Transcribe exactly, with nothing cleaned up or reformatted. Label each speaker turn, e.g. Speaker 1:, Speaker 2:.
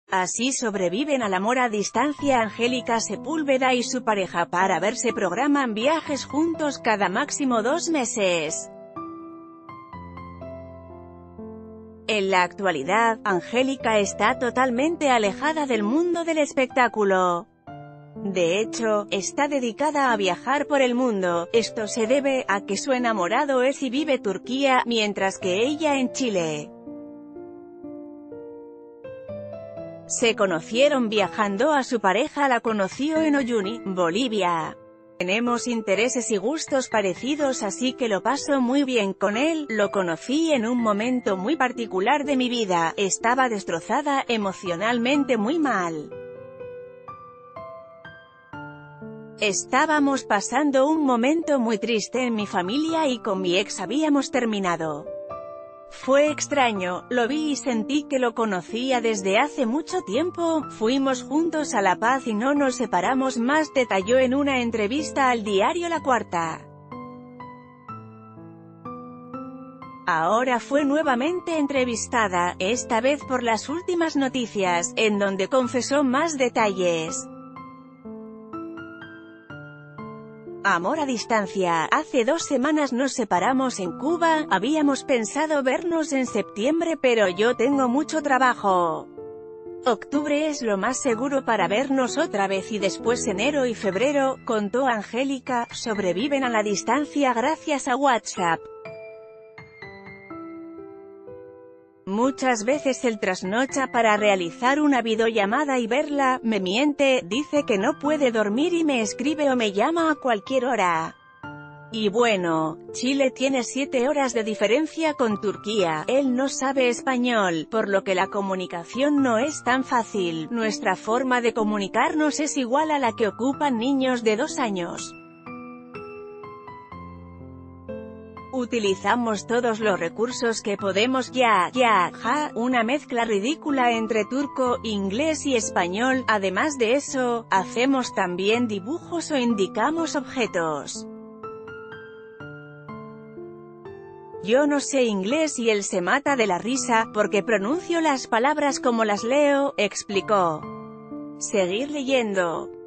Speaker 1: Así sobreviven al amor a distancia Angélica Sepúlveda y su pareja. Para verse programan viajes juntos cada máximo dos meses. En la actualidad, Angélica está totalmente alejada del mundo del espectáculo. De hecho, está dedicada a viajar por el mundo. Esto se debe a que su enamorado es y vive Turquía, mientras que ella en Chile. Se conocieron viajando. A su pareja la conoció en Uyuni, Bolivia. Tenemos intereses y gustos parecidos, así que lo paso muy bien con él. Lo conocí en un momento muy particular de mi vida. Estaba destrozada, emocionalmente muy mal. Estábamos pasando un momento muy triste en mi familia y con mi ex habíamos terminado. Fue extraño, lo vi y sentí que lo conocía desde hace mucho tiempo. Fuimos juntos a La Paz y no nos separamos más, detalló en una entrevista al diario La Cuarta. Ahora fue nuevamente entrevistada, esta vez por Las Últimas Noticias, en donde confesó más detalles. Amor a distancia. Hace dos semanas nos separamos en Cuba, habíamos pensado vernos en septiembre pero yo tengo mucho trabajo. Octubre es lo más seguro para vernos otra vez y después enero y febrero, contó Angélica. Sobreviven a la distancia gracias a WhatsApp. Muchas veces él trasnocha para realizar una videollamada y verla. Me miente, dice que no puede dormir y me escribe o me llama a cualquier hora. Y bueno, Chile tiene siete horas de diferencia con Turquía. Él no sabe español, por lo que la comunicación no es tan fácil. Nuestra forma de comunicarnos es igual a la que ocupan niños de dos años. Utilizamos todos los recursos que podemos. Ya, ya, ja, una mezcla ridícula entre turco, inglés y español. Además de eso, hacemos también dibujos o indicamos objetos. Yo no sé inglés y él se mata de la risa, porque pronuncio las palabras como las leo, explicó. Seguir leyendo.